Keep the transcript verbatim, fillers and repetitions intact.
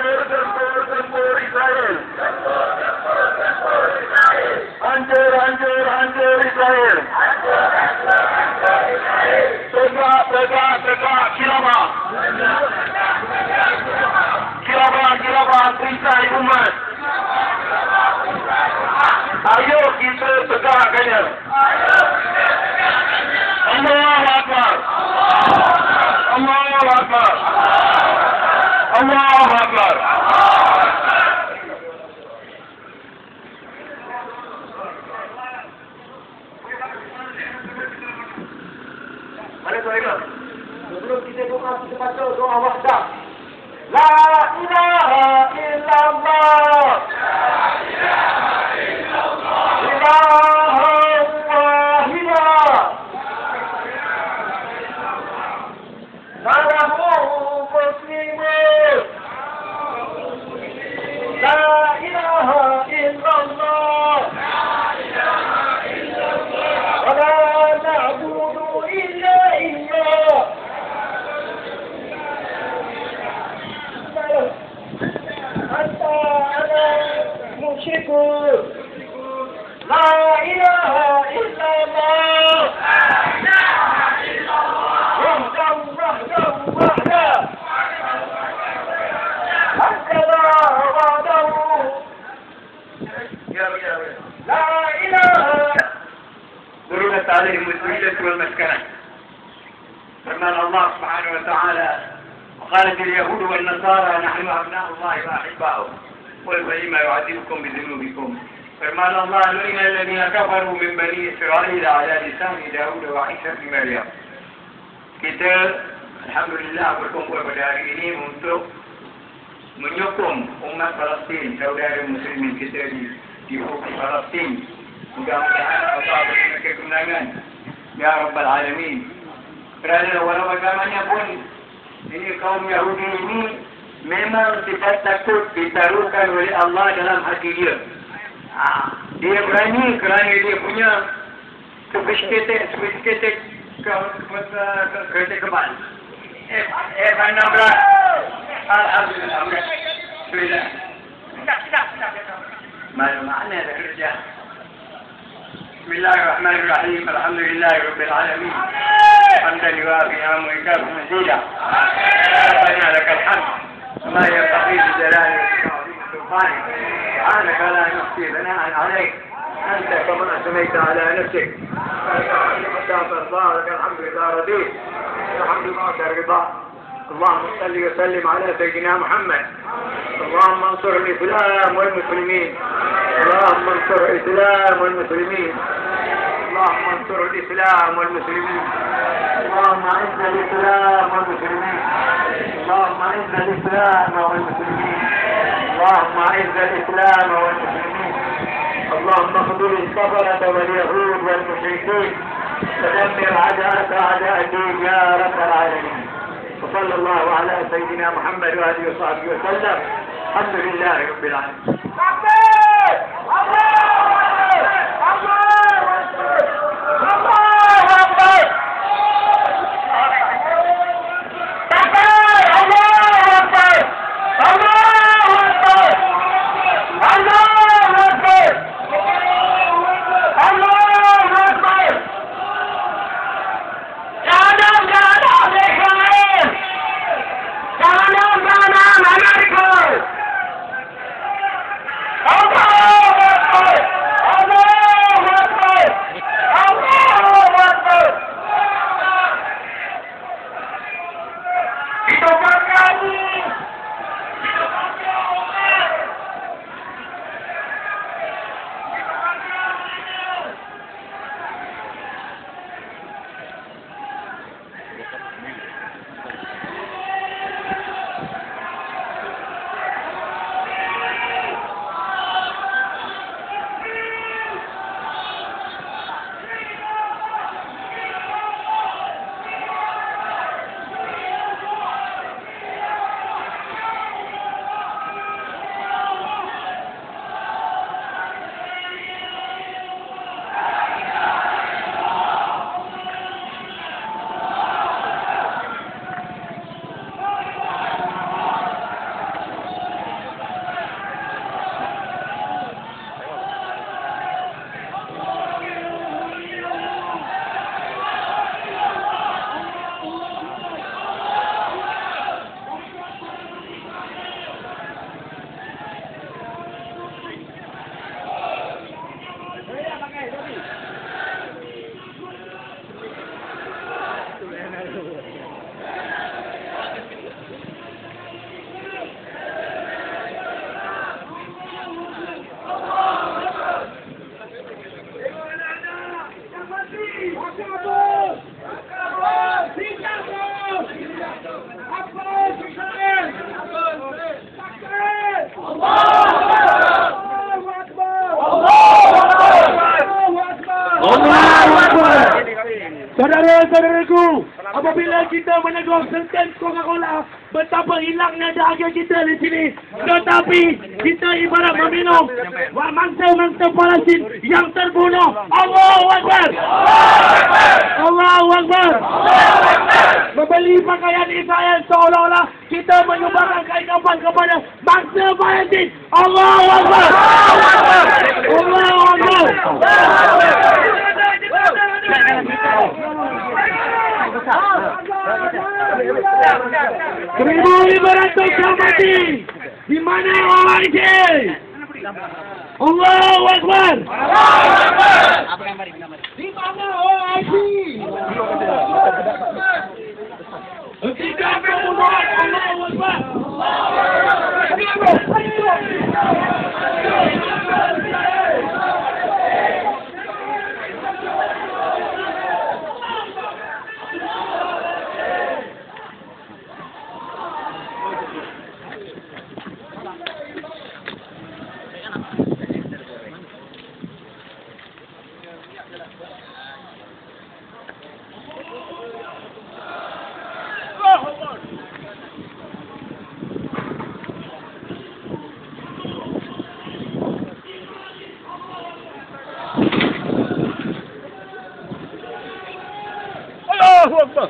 tempur, tempur Israel. Hancur, hancur, hancur Israel. Tegak, tegak, tegak khilafah. Khilafah, khilafah perintah umat. Ayo kita tegakkannya. Allahu Akbar. Allahu Akbar. Allahu Akbar. Mari tuan-tuan. Sebelum kita buka, kita baca doa wahdah. La ilaha illallah. La ilaha illallah. Ilahun wahidah. Nahnu muslimun. La ilaha illallah. La ilaha illallah. Wa la na'budu illa iyyah. Hatta ana musyrikun. La ilaha illallah. La ilaha illallah. Wahdahu wahdahu wahdahu. Hakada wahdahu. La ilaha. ضرورة عليهم الذلة والمسكنة. فرمان الله سبحانه وتعالى وقالت اليهود والنصارى نحن أبناء الله وأحباؤه قل فلم يعذبكم بذنوبكم. فرمان الله لئن الذين كفروا من بني إسرائيل على لسان داود وعيسى بن مريم. Kita alhamdulillah berkumpul pada hari ini untuk menyokong umat Palestin, saudara muslimin kita di di bumi Palestin. Mudah-mudahan Allah beri kemenangan ya Rabbal Alamin. Kerana walau bagaimanapun ini kaum Yahudi ini memang tidak takut ditaruhkan oleh Allah dalam hati dia. Ha, dia berani kerana dia punya sophisticated, sophisticated kereta kebal. F enam belas. Alhamdulillah. Alhamdulillah. Tidak, tidak, tidak. Mana mana dah kerja. Bismillahirrahmanirrahim. Alhamdulillah Rabbil Alamin. Hamdan yuafi ni'amahu wa yukafi mazidah. Rabbana lakal hamd. Ma yanbaghi li jalali wajhika wa 'azimi sultanik. سبحانك لا نحصي ثناء عليك أنت كما أثنيت على نفسك. حتى ترضى لك الحمد إذا رضيت. الحمد بعد الرضا. اللهم صل وسلم على سيدنا محمد. اللهم انصر الإسلام والمسلمين. اللهم انصر الإسلام والمسلمين. اللهم انصر الإسلام والمسلمين. اللهم أعز الإسلام والمسلمين. اللهم أعز الإسلام والمسلمين. اللهم أعز الإسلام والمسلمين. اللهم اخذل الكفرة واليهود والمشركين. ودمر أعداءك أعداء الدين يا رب العالمين. وصلى الله على سيدنا محمد وآله وصحبه وسلم. الحمد لله رب العالمين. apabila kita menegur senten Coca-Cola, betapa hilangnya dahaga kita di sini. Tetapi kita ibarat meminum mangsa-mangsa Palestin yang terbunuh. Allahu Akbar. Allahu Akbar. Membeli pakaian Israel seolah-olah kita menyumbangkan kain kafan kepada bangsa Palestin. Allahu Akbar. Allahu Akbar. Seribu lima ratus mati. Di mana orang ini? Allahu Akbar. Di mana orang ini? Ketika pembunuhan Allahu Akbar. Allahu Akbar.